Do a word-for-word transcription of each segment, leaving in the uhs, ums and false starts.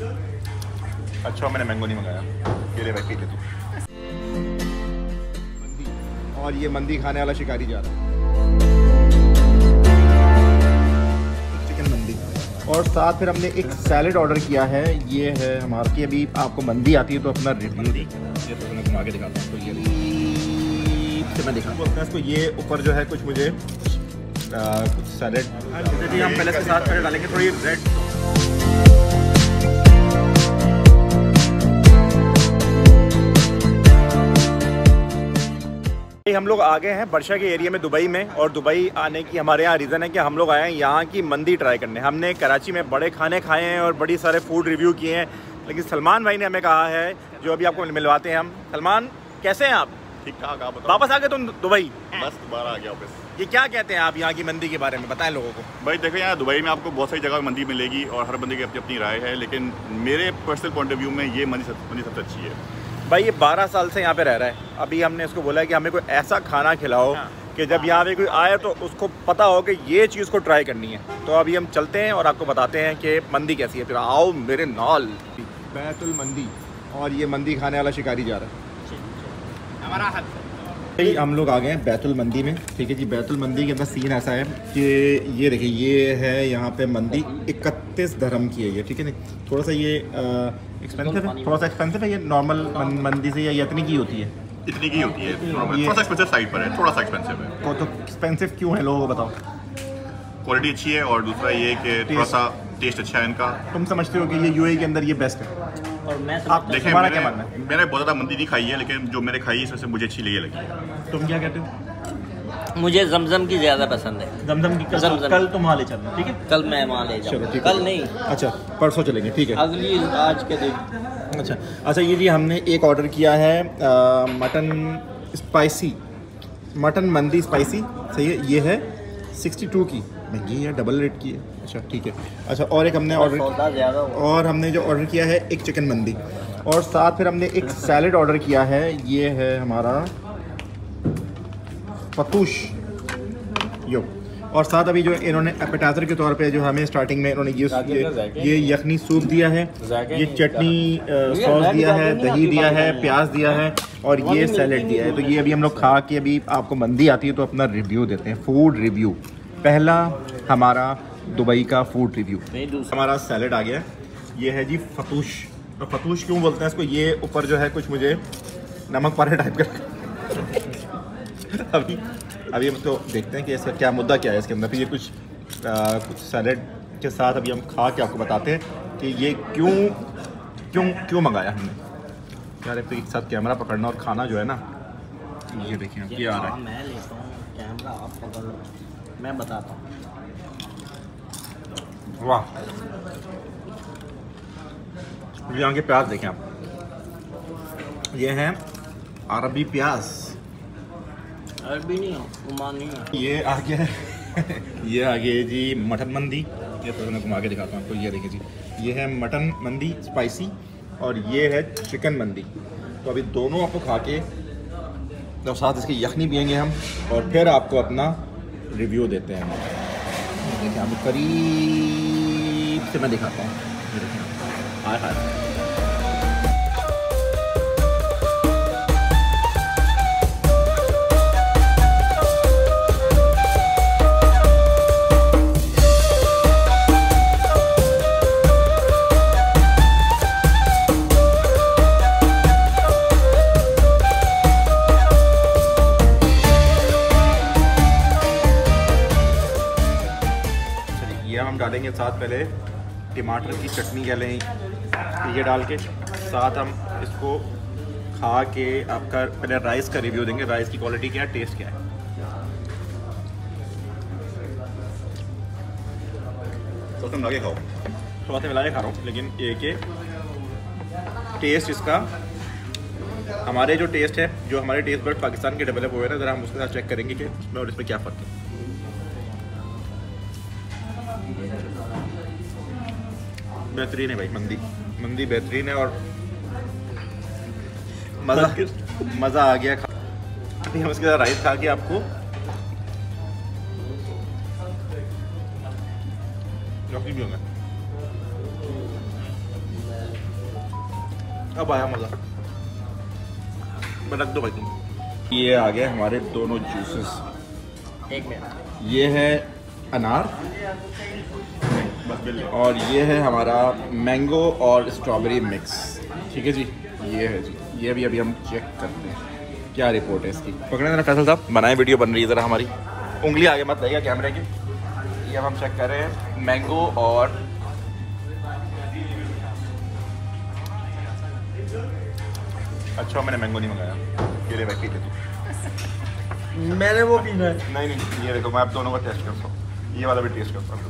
अच्छा मैंने मैंगो नहीं मंगाया, ये ले भाई पी ले तू। और ये मंदी खाने वाला शिकारी जा रहा है। चिकन मंदी और साथ फिर हमने एक सैलेड ऑर्डर किया है। ये है हमारे की, अभी आपको मंदी आती है तो अपना रिव्यू दी, ये तो मैं घुमा के दिखाता हूँ। तो ये तो मैं दिखाऊँ बोलता है इसको। ये ऊपर जो है कुछ मुझे आ, कुछ सैलेड जैसे हम पहले के साथ पहले डालेंगे थोड़ी रेड। हम लोग आ गए हैं बर्शा के एरिया में दुबई में, और दुबई आने की हमारे यहाँ रीज़न है कि हम लोग आए हैं यहाँ की मंदी ट्राई करने। हमने कराची में बड़े खाने खाए हैं और बड़ी सारे फूड रिव्यू किए हैं, लेकिन सलमान भाई ने हमें कहा है जो अभी आपको मिलवाते हैं हम। सलमान कैसे हैं आप? ठीक ठाक। आप बताओ। वापस आ गए तुम दुबई? बस दोबारा आ गया वापस। ये क्या कहते हैं आप यहाँ की मंदी के बारे में, बताएं लोगों को। भाई देखो यहाँ दुबई में आपको बहुत सारी जगह मंदी मिलेगी और हर बंदे की अपनी अपनी राय है, लेकिन मेरे पर्सनल पॉइंट ऑफ व्यू में ये मंदी सब मंदी सबसे अच्छी है। भाई ये बारह साल से यहाँ पे रह रहा है। अभी हमने इसको बोला है कि हमें कोई ऐसा खाना खिलाओ हाँ। कि जब यहाँ पे कोई आए तो उसको पता हो कि ये चीज़ को ट्राई करनी है। तो अभी हम चलते हैं और आपको बताते हैं कि मंदी कैसी है। फिर आओ मेरे नाल। बैतुल मंदी, और ये मंदी खाने वाला शिकारी जा रहा है हमारा हाथ। भाई हम लोग आ गए हैं बैतुल मंदी में, ठीक है जी। बैतुल मंदी के अंदर सीन ऐसा है कि ये देखिए, ये है यहाँ पे मंदी इकतीस धर्म की है ये, ठीक है नहीं। थोड़ा सा ये एक्सपेंसिव है, थोड़ा सा एक्सपेंसिव है ये नॉर्मल मंदी से, या इतनी की होती है? इतनी की होती है, थोड़ा सा एक्सपेंसिव साइड पर है, थोड़ा सा एक्सपेंसिव है। तो, तो एक्सपेंसिव क्यों है लोगों को बताओ? क्वालिटी अच्छी है और दूसरा ये कि थोड़ा सा टेस्ट अच्छा है इनका। तुम समझते हो कि ये यूएई के अंदर ये बेस्ट है? और मैं आप देखें, मैंने, क्या मानना है? मैंने बहुत ज़्यादा मंदी नहीं खाई है, लेकिन जो मैंने खाई है इसमें से मुझे अच्छी लगी लगी। तुम क्या कहते हो? मुझे जमजम की ज़्यादा पसंद है। जमजम की? कल जमजम। कल तुम वहाँ ले चलना, ठीक है? कल मैं वहाँ ले जाऊँगा। कल नहीं, अच्छा परसों चलेंगे, ठीक है। अगली आज के दिन। अच्छा अच्छा ये जी हमने एक ऑर्डर किया है आ, mutton spicy, mutton mandi spicy, सही है। ये है सिक्सटी टू की, महंगी है, डबल रेट की है। अच्छा ठीक है। अच्छा और एक हमने ऑर्डर और हमने जो ऑर्डर किया है एक चिकन मंदी, और साथ फिर हमने एक सैलेड ऑर्डर किया है। ये है हमारा फतूश यो, और साथ अभी जो इन्होंने एपेटाइजर के तौर पे जो हमें स्टार्टिंग में इन्होंने ये ये यखनी सूप दिया है, ये चटनी सॉस दिया है, दही दिया है, प्याज दिया है, और ये सैलेड दिया है। तो ये अभी हम लोग खा के, अभी आपको मंदी आती है तो अपना रिव्यू देते हैं, फूड रिव्यू। पहला हमारा दुबई का फूड रिव्यू। हमारा सैलेड आ गया है, ये है जी फतूश। तो फतूश क्यों बोलते हैं इसको? ये ऊपर जो है कुछ मुझे नमक पारे टाइप का अभी अभी हम तो देखते हैं कि इसका क्या मुद्दा क्या है इसके अंदर। फिर ये कुछ आ, कुछ सैलेड के साथ अभी हम खा के आपको बताते हैं कि ये क्यों क्यों क्यों मंगाया हमने। यार एक तो एक साथ कैमरा पकड़ना और खाना जो है ना, ये देखिए ये आ रहा है। मैं लेता हूँ कैमरा, आप पकड़ लो, मैं बताता हूँ। वाह, यहाँ के प्याज देखें आप, ये हैं अरबी प्याज। अरबी नहीं हो, उमानी है। ये आ गया है ये आ गया जी मटन मंदी। ये तो मैं घुमा के दिखाता हूँ आपको। ये देखिए जी, ये है मटन मंदी स्पाइसी, और ये है चिकन मंदी। तो अभी दोनों आपको खा के तो साथ इसकी यखनी पियेंगे हम, और फिर आपको अपना रिव्यू देते हैं। देखिए आपको करीब से मैं दिखाता हूँ। ये देखिए हाय हाय। हम डालेंगे साथ पहले टमाटर की चटनी कह लें, ये डाल के साथ हम इसको खा के आपका पहले राइस का रिव्यू देंगे, राइस की क्वालिटी क्या है, टेस्ट क्या है। तो तुम लगे खाओ, थोड़ा सा मिला के खा रहा हूँ, लेकिन ये कि टेस्ट इसका, हमारे जो टेस्ट है, जो हमारे टेस्ट बर्ड पाकिस्तान के डेवलप हुए हैं ना, ज़रा हम उसके साथ चेक करेंगे कि इसमें और इसमें क्या फ़र्क है। बेहतरीन है भाई, मंदी मंदी बेहतरीन है, और मज़ा मज़ा आ गया। अभी हम इसके साथ राइस खा के आपको भी होगा। अब आया मज़ा। रख दो भाई तुम। ये आ गए हमारे दोनों जूसेस। एक मिनट, ये है अनार और ये है हमारा मैंगो और स्ट्रॉबेरी मिक्स। ठीक है जी, ये है जी। ये भी अभी हम चेक करते हैं क्या रिपोर्ट है इसकी। पकड़े जरा फैसल साहब, बनाए वीडियो बन रही है ज़रा हमारी। उंगली आगे मत लाइएगा कैमरे की। ये हम चेक कर रहे हैं मैंगो और अच्छा मैंने मैंगो नहीं मंगाया। ये ले भाई पी ले तू। मैंने वो पीना है। नहीं नहीं ये देखो मैं आप दोनों का टेस्ट करता हूँ। ये वाला भी टेस्ट करता हूँ।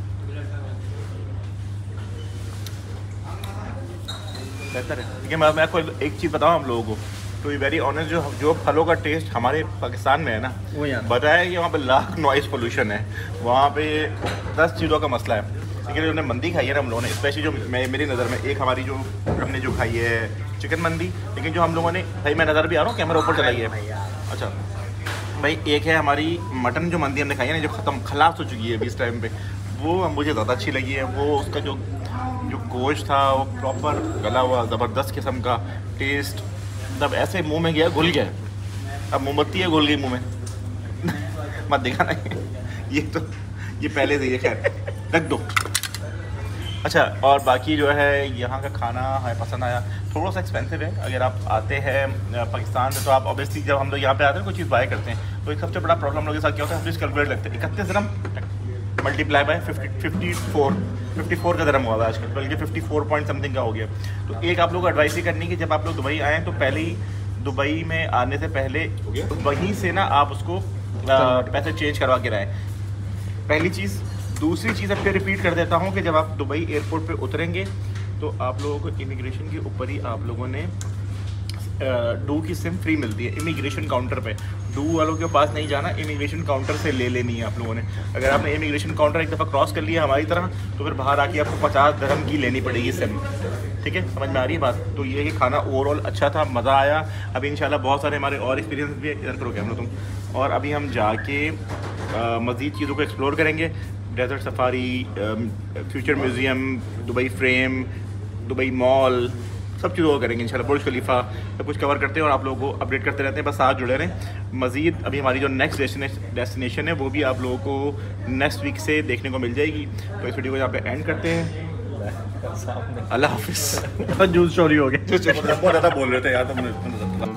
बेहतर है। ठीक है मैं मैं आपको एक चीज़ बताऊँ हम लोगों को, टू बी वेरी ऑनेस्ट, जो जो फलों का टेस्ट हमारे पाकिस्तान में है ना, वो यहाँ बताया कि वहाँ पे लाख नॉइस पोल्यूशन है, वहाँ पे दस चीज़ों का मसला है। लेकिन हमने मंदी खाई है ना हम लोगों ने, स्पेशली जो मैं मेरी नज़र में एक हमारी जो हमने जो खाई है चिकन मंदी, लेकिन जो हम लोगों ने भाई मैं नज़र भी आ रहा हूँ कैमरा ऊपर चलाई है। अच्छा भाई एक है हमारी मटन जो मंदी हमने खाई है ना, जो ख़त्म खलास हो चुकी है अभी इस टाइम पे, वो मुझे ज़्यादा अच्छी लगी है। वो उसका जो जो गोश्त था वो प्रॉपर गला हुआ, ज़बरदस्त किस्म का टेस्ट, तब ऐसे मुंह में गया घुल गया। अब मोमबत्ती है घुल गई मुंह में मत दिखाना ये तो ये पहले से ये खैर रख दो। अच्छा और बाकी जो है यहाँ का खाना है पसंद आया। थोड़ा सा एक्सपेंसिव है, अगर आप आते हैं पाकिस्तान से तो आप ऑब्वियसली जब हम लोग यहाँ पे आते हैं कोई चीज़ बाय करते हैं तो एक सबसे बड़ा प्रॉब्लम लोगों के साथ क्या होता है, हम चीज़ कैलकुलेट लगते हैं इकतीस दरम multiply by fifty fifty four fifty four का दरम हुआ था आजकल, बल्कि फिफ्टी फोर पॉइंट समथिंग का हो गया। तो एक आप लोग को एडवाइस ही करनी कि जब आप लोग दुबई आएँ तो पहले ही दुबई में आने से पहले वहीं से ना आप उसको आ, पैसे चेंज करवा के रहें, पहली चीज़। दूसरी चीज़ अब फिर रिपीट कर देता हूँ कि जब आप दुबई एयरपोर्ट पे उतरेंगे तो आप लोगों को इमिग्रेशन के ऊपर ही आप लोगों ने डू की सिम फ्री मिलती है इमिग्रेशन काउंटर पे। डू वालों के पास नहीं जाना, इमिग्रेशन काउंटर से ले लेनी है आप लोगों ने। अगर आपने इमिग्रेशन काउंटर एक दफ़ा क्रॉस कर लिया हमारी तरह तो फिर बाहर आके आपको पचास दरम की लेनी पड़ेगी सिम। ठीक है, समझ में आ रही है बात। तो ये कि खाना ओवरऑल अच्छा था, मज़ा आया। अभी इंशाल्लाह बहुत सारे हमारे और एक्सपीरियंस भी इधर करो कैमरा तुम, और अभी हम जाके मज़ीद चीज़ों को एक्सप्लोर करेंगे। Desert safari, future museum, Dubai frame, Dubai mall, सब चीज़ों को करेंगे इंशाल्लाह। बुर्ज खलीफा सब कुछ कवर करते हैं और आप लोगों को अपडेट करते रहते हैं, बस साथ जुड़े रहें। मज़ीद अभी हमारी जो नेक्स्ट डेस्टिनेशन है वो भी आप लोगों को नेक्स्ट वीक से देखने को मिल जाएगी। तो इस वीडियो को यहाँ पे एंड करते हैं। अल्लाह हाफिज़। जूस चोरी हो गया। बहुत ज़्यादा बोल रहे थे यार, तो